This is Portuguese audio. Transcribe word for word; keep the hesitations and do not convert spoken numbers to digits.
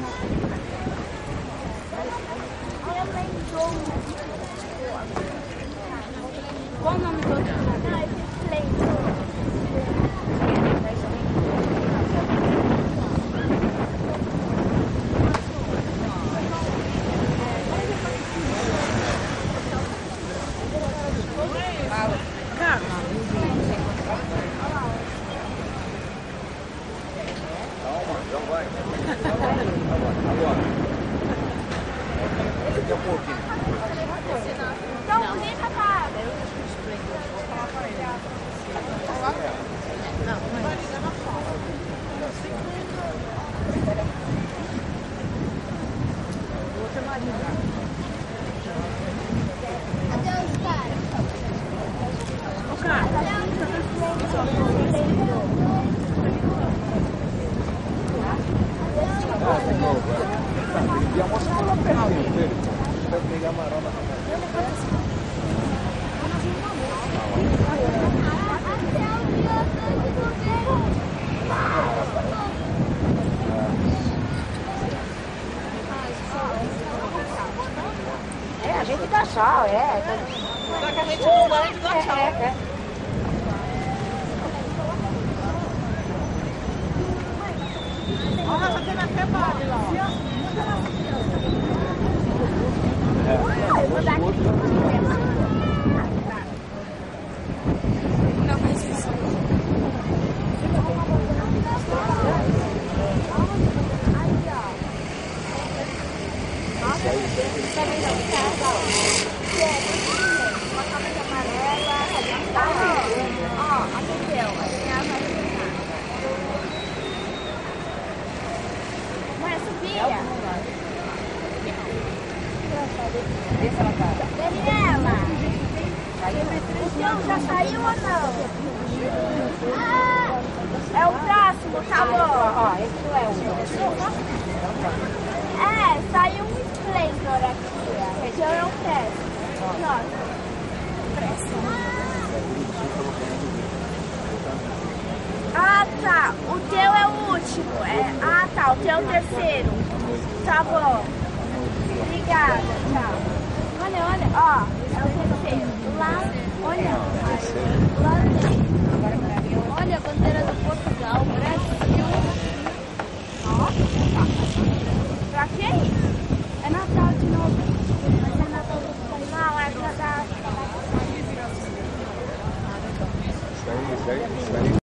Qual o nome do outro? Não, esse Flame. Daqui a pouquinho. Tão bonita, tá? Cadê os caras? O cara. E a moça falou pertinho dele. Deve pegar amarela na mão. É, a gente dá sol, é. Só que a gente não dá, a gente dá tchau. É, é. Olha, só tem na quebrada lá, ó. Não, mas isso. Mãe, Sofia. Vê se ela tá. Daniela. O seu já saiu ou não? Ah, é o próximo, tá bom. Ó, esse não é o. É, saiu um Splendor aqui. Esse eu não quero. Nossa. Ah, tá. O teu é o último. É... Ah, tá. O teu é o terceiro. Tá bom. Obrigada. Tchau. Olha, olha. Ó, é o terceiro. Lá, olha. Lá. Olha a bandeira do Porto.